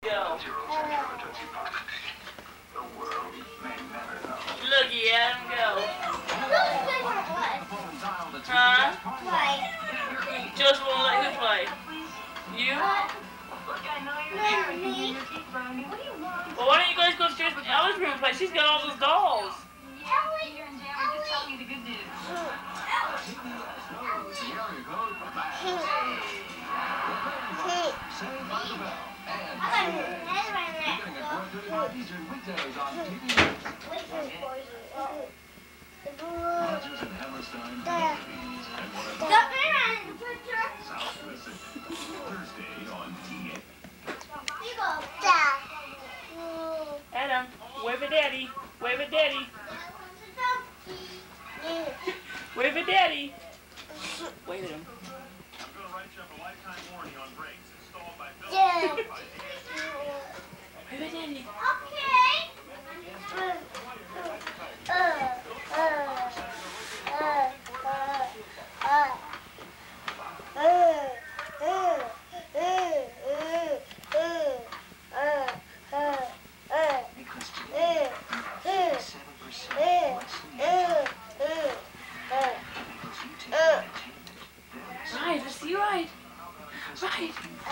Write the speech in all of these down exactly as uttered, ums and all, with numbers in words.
Go. Looky at him go. Huh? Play. Just won't let you play. You? Well, why don't you guys go upstairs with Ellie's room and play? She's got all those dolls. Ellie! Ellie! Adam, wave at Daddy. Wave at Daddy. Wave at Daddy. Wave at him. I'm going to write you up a lifetime warranty on brakes installed by Bill. Yeah. Wave at Daddy. Okay. Uh, uh, uh, uh, uh, Right, let's see right. Right.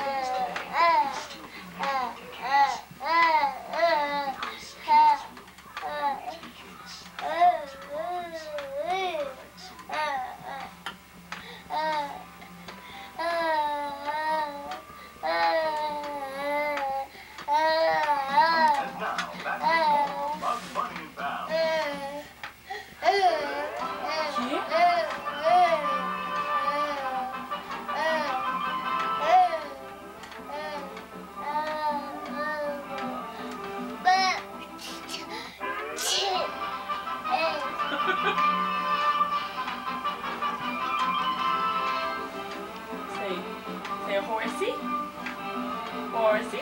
Say, say horsey. Horsey.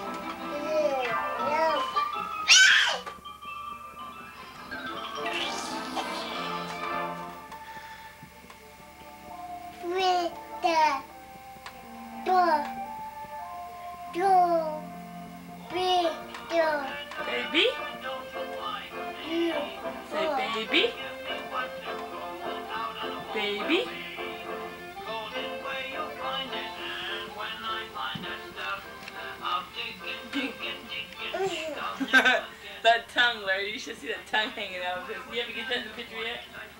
With the door, door, big door. Baby. Say baby. Baby. That tongue, Larry, you should see that tongue hanging out of his. You ever get that in the picture yet?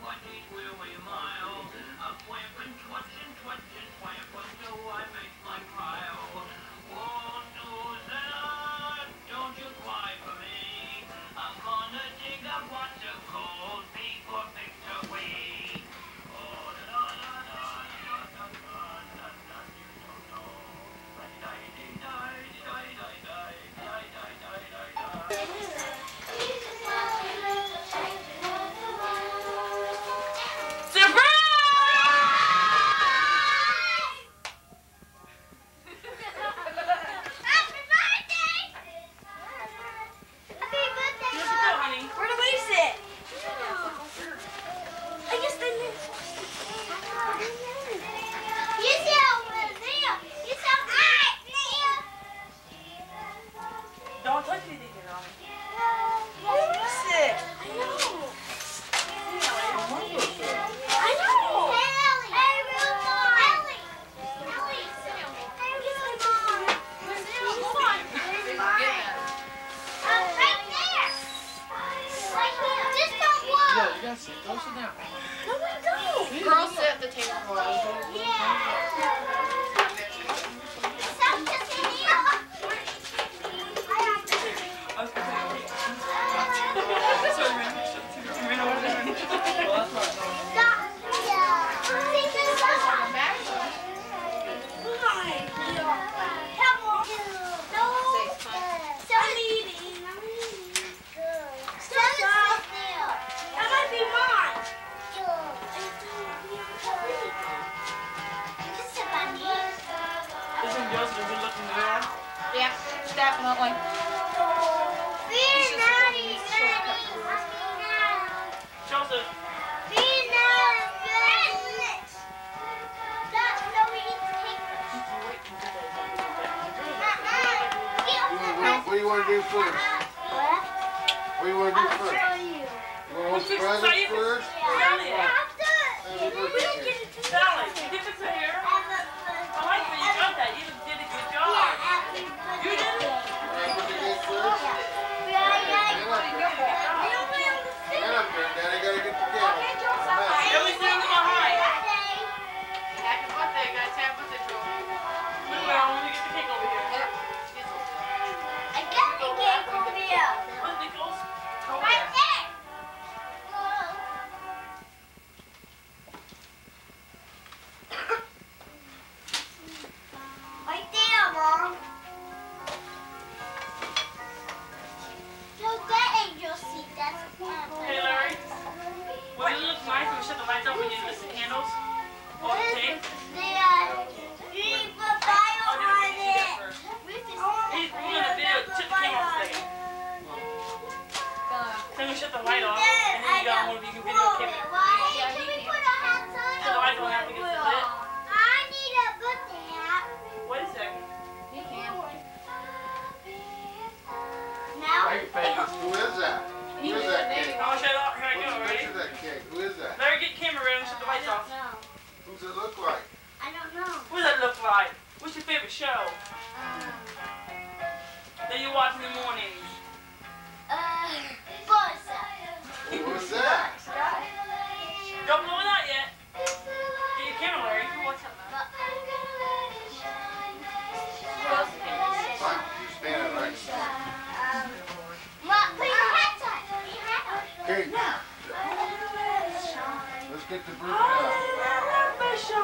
Don't touch anything, you know. Release it. I know. I know. Hey, Ellie. Hey, real mom. Ellie. Ellie. Hey, real mom. Hold on. Uh, right there. Right there. Just don't walk. No, you gotta sit. Go sit down. No, we don't. Girls sit at the table for us. Yeah. Stop just sitting here. Yeah, definitely. Be naughty, naughty. Joseph. Be naughty. That's no, we need to take this. Uh-uh. Get want to do first? What? What do you want to do I'll first? show you. You want to open presents first? Sally, Happy birthday cake. Sally, you get this in here? I like that you got that. You did a good job. You did it? Happy birthday cake first? Get up there, Daddy. Gotta get the cake. Ellie's doing it behind. Happy birthday, guys. Happy birthday to him. Look around. Let me get the cake over here. Yep. I got the cake over here. Where's Nichols? Over Right there. there. Right there, Mom. So that angel seat, that's Hey, Larry. Would it look nice when we shut the lights off and you lit the candles? Or the tape? The, uh, you need to put fire I'll do on it. You do it. that first. Rufus, He's doing a video. Shut the camera off a second. Then we shut the light off, and then you got one of you can videotape it. Why can we put our hats on? So the lights don't have to get lit. I need a birthday hat. Wait a second. He can. Now? Who is that? Who is that cake? I'll shut it off. Here I What's go. the Ready? picture of that cake? Who is that? Larry, get the camera ready and shut the lights off. No. Who's it look like? I don't know. What does that look like? What's your favorite show that you watch in the mornings? Uh, Buzz. Who is that? Don't blow it out yet. Get your camera, Larry. What's up, man? Fine, you're standing right there. Um, Ma, put your hats on. Put your hat on. Okay. Let's get the birthday out.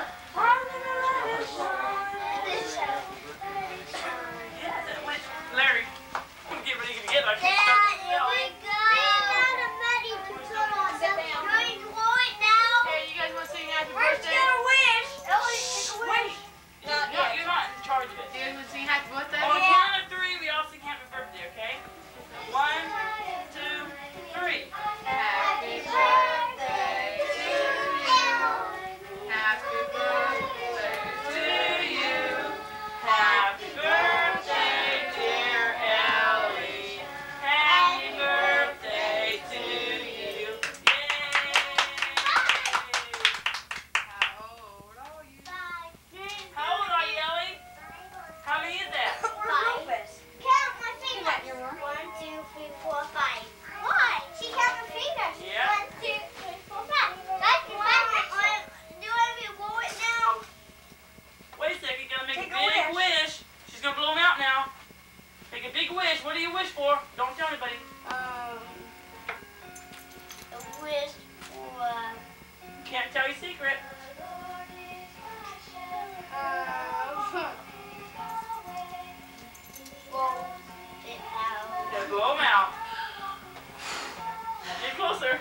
Larry, I'm get ready to get like Dad, here we go. We're not ready to put on the going to blow it now. Hey, you guys want to sing happy Let's birthday? get a wish. Ellie, take a wish. Not No, yet. you're not in charge of it. You guys want to sing happy birthday? On the count of three, we all sing happy birthday, okay? One, two, three. Happy birthday to you. Happy birthday to you. Happy birthday, dear Ellie. Happy birthday to you. Yay! How old are you? How old are you, Ellie? How many is that? Count my fingers. One, two, three, four, five. Why? She count my fingers. Yeah. One, two, three, four, five. Guys, you want do you want me to blow it now? Wait a second, you gotta make Take a a big wish. She's gonna blow them out now. Make a big wish. What do you wish for? Don't tell anybody. Um, a wish for Can't tell your secret. uh, blow it out. Gotta blow them out. Get closer.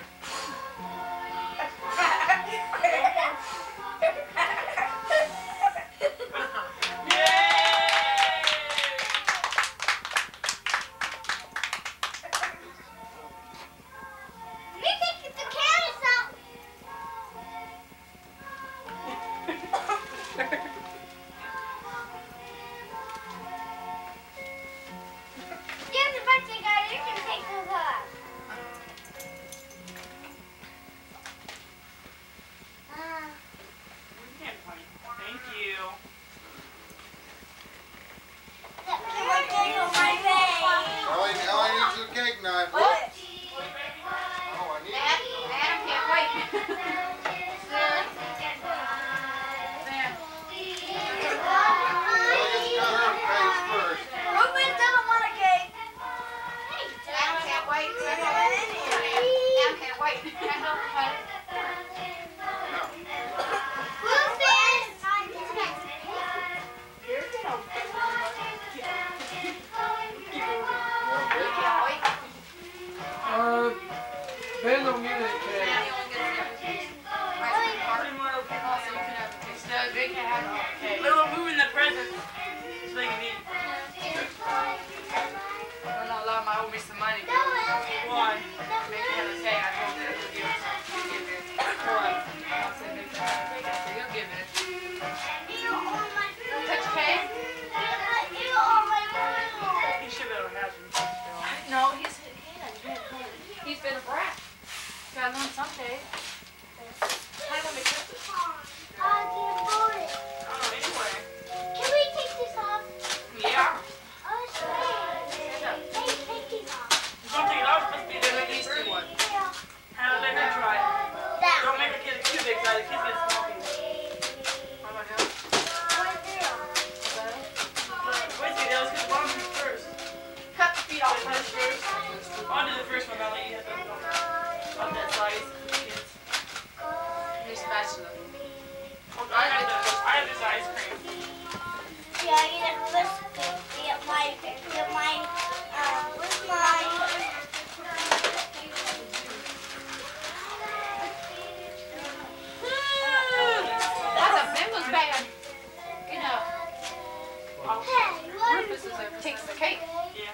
We can get the candles out. I'll do the first one. I'll let you have that one. Of that size. Kids. Here's spatula. I have the, I have this ice cream. Yeah, you get this. Get my, get my, um, where's my? That's a big one bag. You know, Hey, what? Rufus is over takes the cake. Yeah.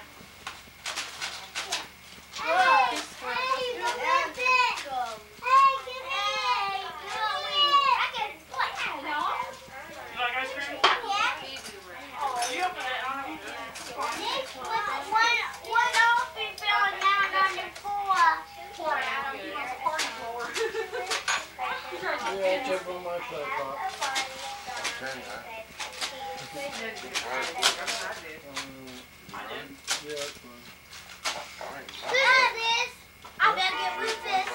Hey, hey, look at this. Hey, give me. I can play. You like ice cream? Yeah. You open it. I don't have to do it. This was one, one off we found down on the floor. Pour it out. He wants a party floor. Yeah, chip on my plate pot. Turn that. I did. Yeah, that's fine. Look at this. I better get Rufus.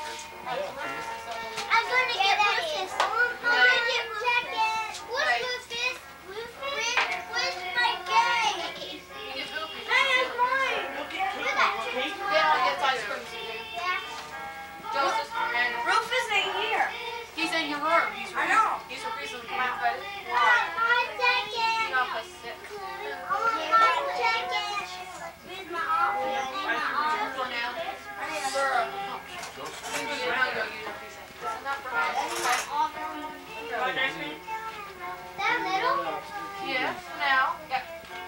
I'm gonna get Rufus. I'm gonna get Rufus. What's Rufus? Rufus? Where's my game? You get Goofy. I have mine. Look at cake. Look cake. They all get ice cream. Joseph and Rufus ain't here. he's in your room. He's I know. He's a reason to come out. But One second. you're not supposed to sit. One second. Where's my office? For now. Burr. You're not gonna use a piece of this is not for us. You like ice cream? That little? Yes. Now. Yep.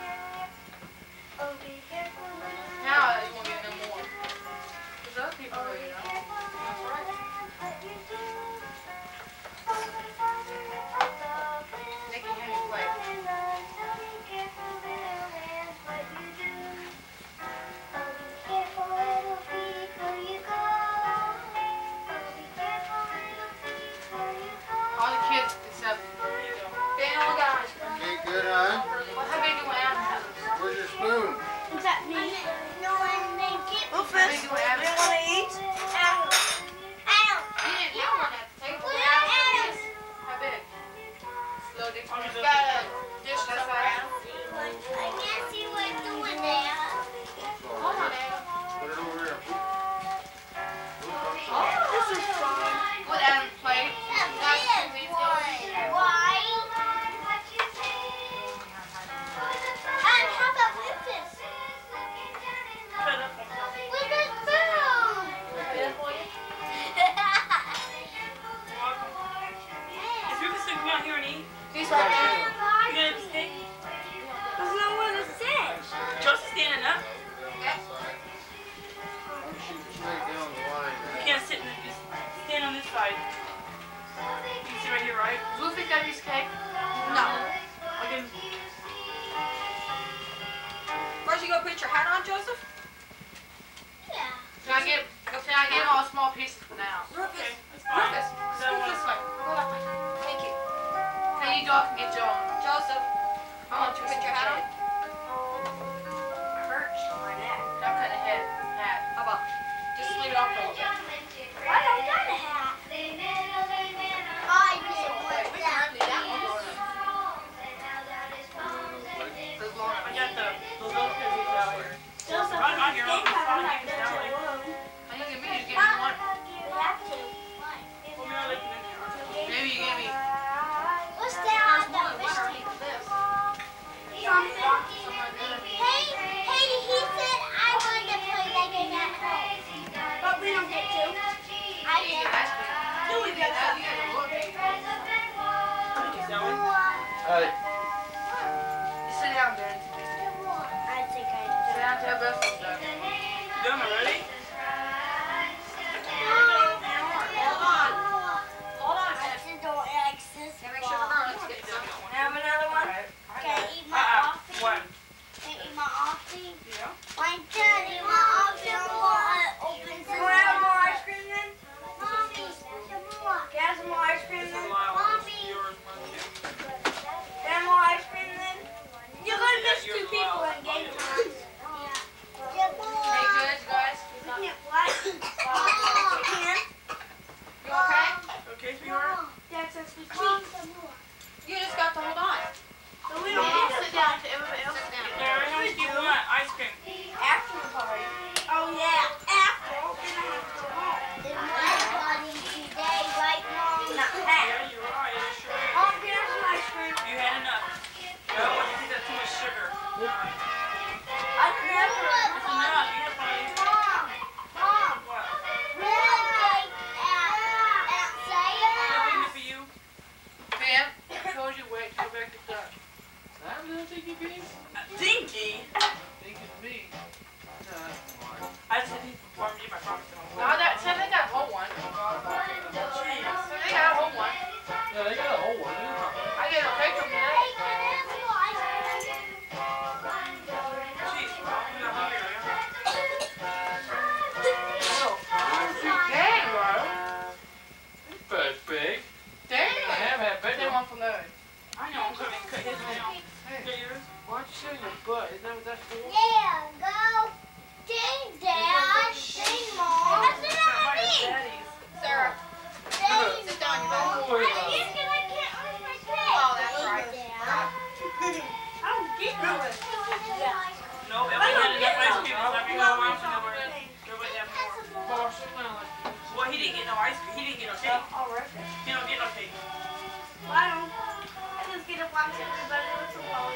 Now you won't get no more. Because other people will, you know. That's right. Nicky, how you play? All the kids except Daniel got ice cream. Okay, good, huh? Well, how big do you want Adam to have? Where's your spoon? Is that me? No one may get How big do you want Adam to have? want to eat? Adam. Adam. You didn't have one at the table. Look Adam, at Adam. how big? Slow dick. I'll He's get got the- a dish that's for Adam. I can't see what it's doing there. Hold on, Adam. Put it over here. This is fun. What Adam played? That's a big one. Why? And how about Rufus? Shut up. Where's the spoon? Is Rufus gonna come out here and eat? He's right there. You gonna have a steak? There's no one to sit. Joseph's standing up. Straight down the line. You can't sit in the, just stand on this side. You can sit right here, right? Luffy got his cake? No. I'll give him. Where'd you go put your hat on, Joseph? Yeah. Can I get, can I get all small pieces for now? Okay, that's fine. Rufus, That scoot one. this way. Go that way. Thank you. Now you dog can get Joe. Joseph, I want you to put your hat on. I hurt my neck. Don't cut the head. Hat. How about? Just leave it off for a little bit. Why don't I got a hat? I did Wait, we can remedy that one. It's long. I got the, the little kizzies out here. Joseph, I'm not here. I'm fine. like You can tell me. And you give me, you give me one. You have to. Well, maybe I'll let you in. Maybe you give me. What's that on the One fish or tank? this. Something. Hey, hey, he said I wanted to play like a at home. But we don't get to. I You get get ice cream. No, we get That you gotta look. Thank you, Zoe. Hey, You sit down, Dan. I think I Sit down to have breakfast, though. You done already? Hold on. Hold on, I Dan. just don't like this. Now make sure to burn. Let's get some. Have another one? Can I eat my Uh-uh. offie? What? Can I eat my offie? Yeah. Why can't I eat my offie? I'm going to open some. Can I have more ice cream then? Mommy, some more. Can I have some more ice cream This is then? a lot. Mommy. Yours, mine, too. Can I have more ice cream then? You're going to miss two people in game time. Hey, good, you guys? What? Can? You okay? Okay, sweetheart? That's a sweet. You just got to hold on. We don't need to Sit down to everybody else. Sit down. Larry, how much do you want? Ice cream. After I never. It's a nut. You're funny. Mom, Mom, What? we're a cake at, at Nothing Sayers. for you. Pam, I told you wait till back to class. I'm little Tinky Pig. Dinky. Think it's me. No, that's fine. I just said he performed you. My promise. No, that, so they got a whole one. Jeez. So they got a whole one. Yeah, they got a whole one. I get a cake from Hey, today. can I have some ice cream? Jeez. I'm not hungry. Dang, bro. This bird's big. Dang. I have had They bigger. want from there. I know. I'm gonna cut his now. Hey, Cut yours. Why'd you sit in your butt? Isn't that what that's for? Yeah, go. Ding, Dad. Ding, Mom. That's what I mean. Daddy's. Sarah. Ding, Sit down, you Mom. better. I just gonna get on my cake. Oh, that's Ding, right. Dad. I don't get it. Yeah. No, everybody had enough ice cream. It's not because I'm watching over it. Everybody had more. Oh, sit down like this. Well, he didn't get no ice cream. He didn't get no cake. Alright. He don't get no cake. I don't. I just get a box of the butter with some lolly.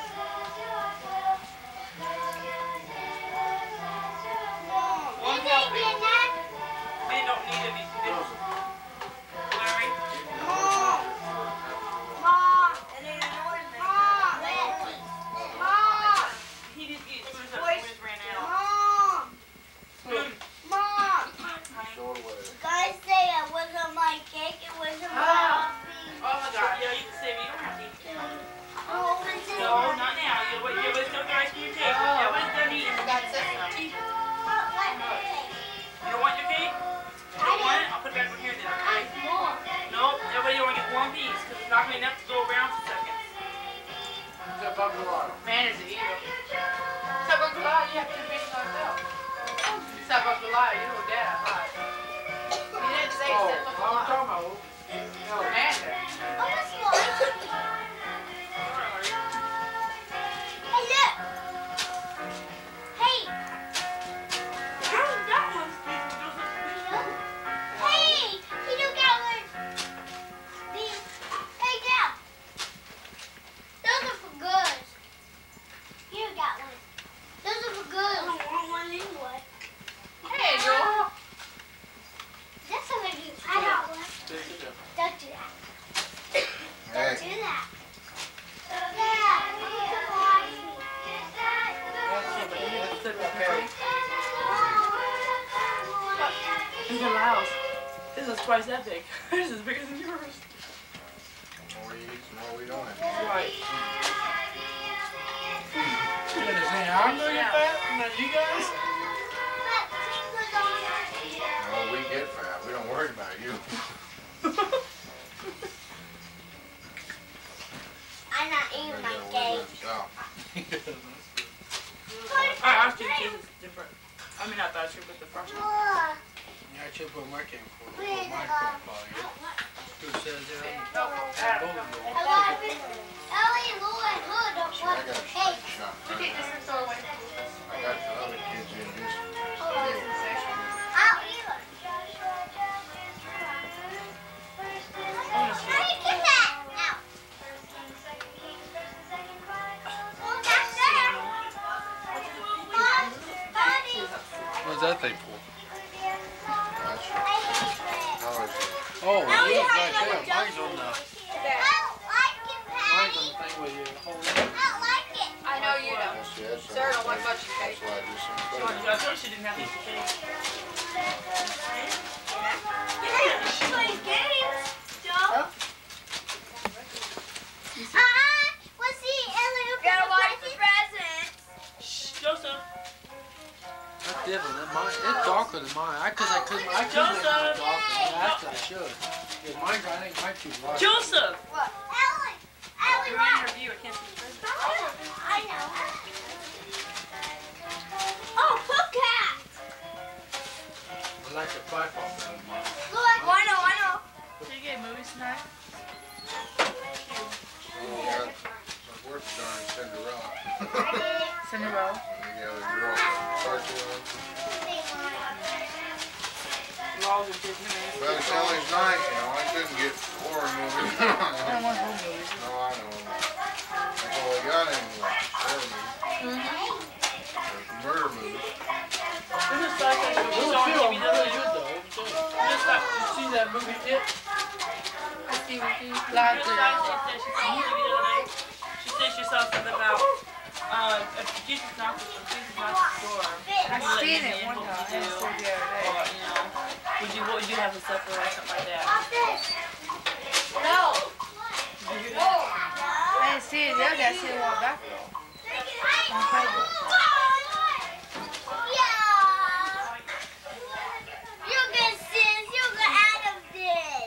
One Did they helping. get that? They don't need any. Larry. Mom. Mom. And then Mom. Mom. He didn't get it. We just ran out. Mom. Mm. Mom. Short way. Guys say it wasn't my cake, it wasn't my Ah. coffee. Oh my God. Yeah, you can save it. You don't have to eat it. Oh, it's in No, not now. You wait. Everybody's still got ice cream cake. Everybody's done eating. That's it. But what cake? You don't want your cake? You don't want it? I'll put it back over here then, okay? More. No, everybody only gets one piece because it's not going to be enough to go around for seconds. Is that Buck Royal? Man is an eater. Stop up the lie, you have to be yourself. Stop up the lie, you know dad, right? He didn't say Oh, step up the I'm lie. talking about. No, man there. Oh, that's what I took. Hey, look. Hey. Hey, he don't got one. These. Hey, Dad. Those are for good. You got one. Those are for good. I don't want one anyway. Hey, Joel. That's what I do. I got one. Take it down. Don't do that. Hey. Don't do that. Dad, come watch me. Look at Lyle's. This is twice that big. This is bigger than yours. The more you eat, the more we don't have. Right. You're gonna say I'm gonna get fat, and then you guys? No, we get fat. We don't worry about you. I'm not eating my cake. Our ice cream cheese is different. I mean, not that true, but the fresh one. Look. Yeah, I should put my camera for Where's, my uh, profile. Who says that? I love it. Ellie, Lou, and Hood don't See, I want got the a cake. straight shot. We take this and throw away. I got the other kids in this. I'll eat it. How do you get that out? Oh, that's there. Mom, Daddy. What's that thing for? That's I hate it. how is it? Oh, Now yeah, you have right another there. Mine's on the, I don't like it, mine's on Patty. the thing with you. Hold I don't like it. I know you don't. That's, that's Sarah don't like much That's cake. why I just I included it. told you she didn't have to eat the cake. Play games, Joe. Uh-uh. Let's see, Ellie, you gotta watch the presents. Shh, Joseph. That's different than mine. It's darker than mine. I cause I couldn't I couldn't make mine darker. That's what I should. Yeah, mine I think mine too light. Joseph! What? Ellie. Ellie, You're in what? your view. I can't see the present. I know. Oh, look at. I like the pipe off that of mine. Look. Oh, I know, I know. Did you get movies tonight? Oh, yeah. My work starring Cinderella. Cinderella. And the other girl, cartoon. Laws of Disney. But it's always nice, you know. I couldn't get foreign movies. I don't want home movies. No, I know. That's all I got anyway. Foreign movies. Those Sorry, film give me the really thing. good though. I'm telling you. Just like, You see that movie It? I see what you just like. like she said, she saw me the other day. She said she saw something about, um, if Jesus knocks at Jesus knocks at the door. I will you let seen me it in? one What time. would you I do? saw it the other day. Or, you know, would you, what would you have for supper or something like that? No. Did you hear that? I didn't see it the other day. I seen it a while back though. On Facebook. Yeah. You can sis, you can Adam did.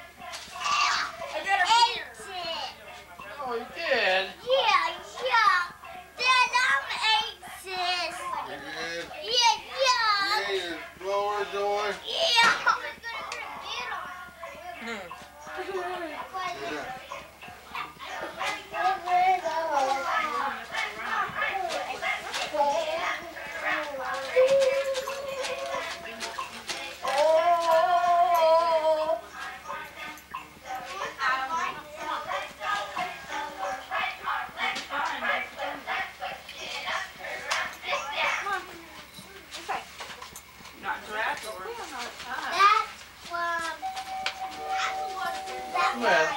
Ate it. Oh, you did? Yeah, yeah. Dad, I'm eight sis. You good? Yeah, yeah. Yeah, you blower joy. Yeah. Hmm. Yeah. Not draft or? That's one. That's Well.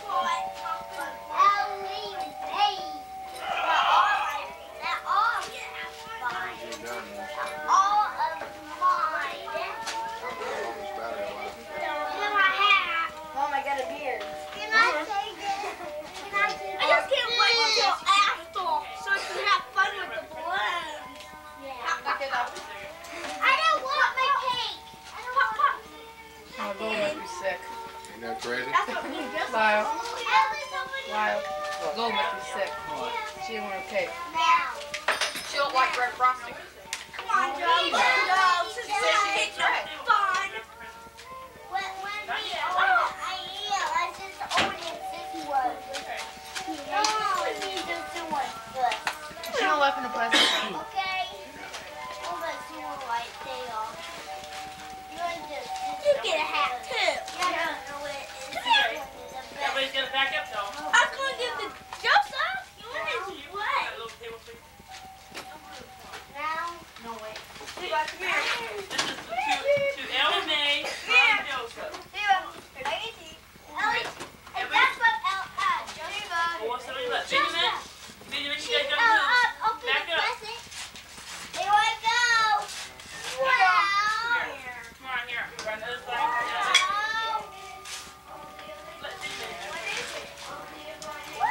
Ellie made. They're all mine. You're done now. All of mine. Almost about it, like. In my hat. Mom, I got a beard. Can I take it? Can I take it? I just can't wait until after so I can have fun with the balloons. Yeah. Look it up. I don't want my cake. I don't want my Oh, Lord, make me sick. Ain't that crazy? Lyle, Ellie, somebody Lyle, Lord, make me sick. She didn't want her cake. now. She don't like red frosting. Come on, Joe. No, since She said she hates red. fun. When, when we order, I am. I just ordered this one. No, you just do one first. She don't like in the present. Okay? Oh, let's do one right there. You want to You get a hat too. Yeah, I don't know it. Come here. Everybody's gonna back up though. I'm going to give the Joseph. You want to Got what? a little table for you. Now. No way. This is to, to Ellie Mae, Mom Joseph. Ellie, and that's what El, uh, Joseph. Well, what's somebody left? Benjamin? Benjamin, you guys Uh, gotta move. uh, open Back the up. present. Here I go. Wow. Come on, here. Run the other side. Wow. Let Benjamin. Wow.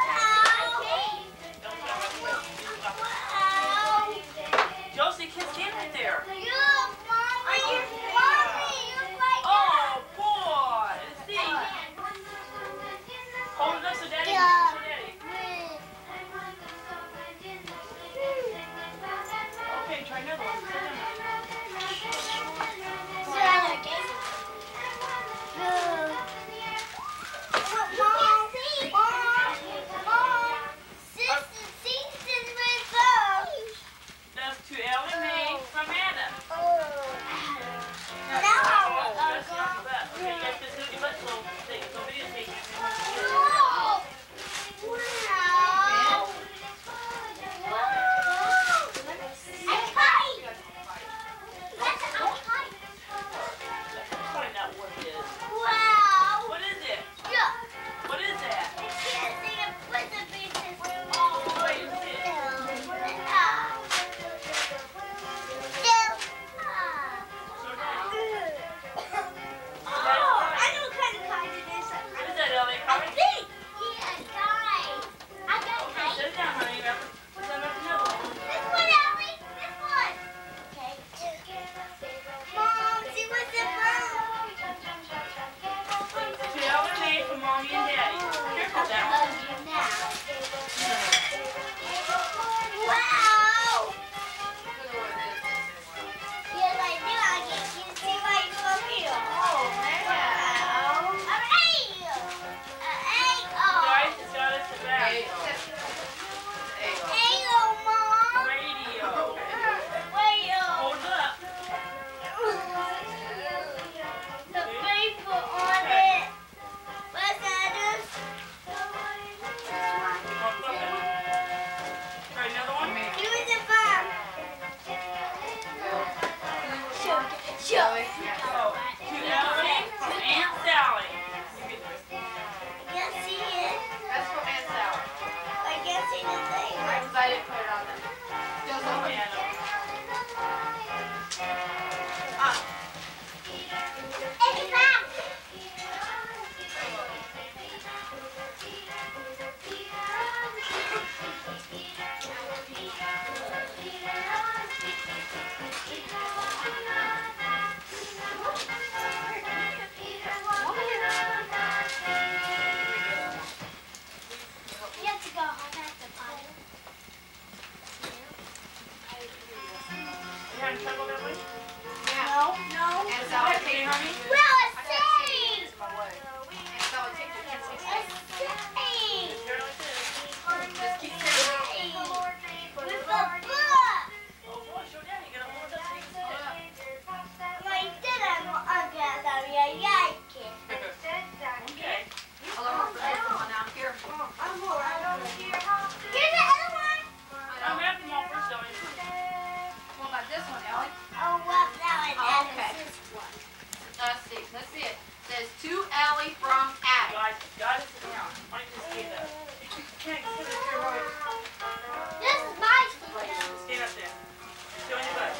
Snuggle Family? Yeah. No, no. And so I take honey? Well, a I gotta see sing. this my way. And so I take the kids A to sing. You're like this. Just keep saying Sing. With a book. Oh, boy, show daddy. You gotta hold it up so you can see it. My dad, I'm gonna I like it. Okay. I'll over for this one now. Here. I'm more. Here's the other one. I'm gonna have them all first, don't you? What about this one, Ellie? Oh, well, that one. Oh, that okay. is this one. Let's see. Let's see it. It says to Ellie from Abby. Guys, gotta sit down. Why don't you just stand up? You can't sit up here, right? This is my speaker. Stand up there. Show your butt.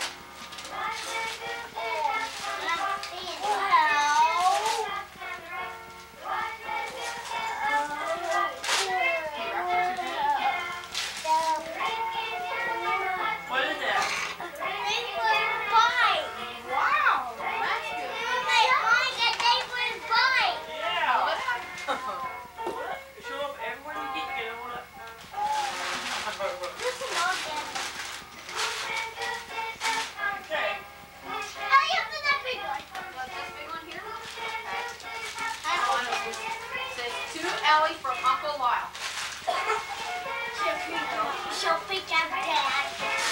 What is that? Wow. That's good. Yeah. Hold it up. Hold up. Show up everywhere you get. You get it. Hold up. Okay. What's this big one here? Okay. It says to Ellie from Uncle Lyle. She'll pick up Dad.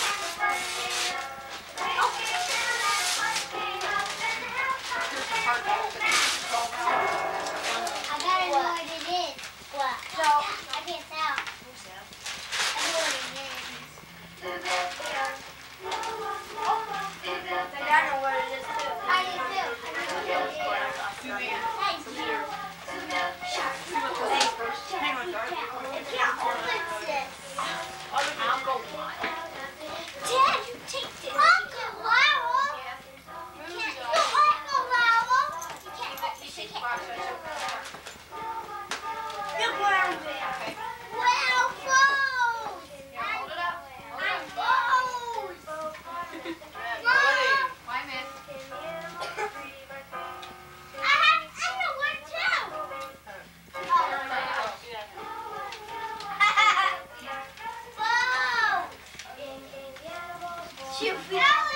Here's the card back. I gotta know what it is. What? So, I can't tell. I know what it is. I know what it is too. I do too. I know what it is. Suzanne. Thank you. See what this is first. Hang on, darling. It can't open this. I'll go one. Dad, you take this. Uncle Lowell. Yes. You can't. You Uncle Lowell. You can't. You take the box. You're wearing it. Okay. Well, clothes. Here, hold it up. Hold it I'm up. clothes. Ready. Why, miss? I have. I know one too. Oh. Whoa. She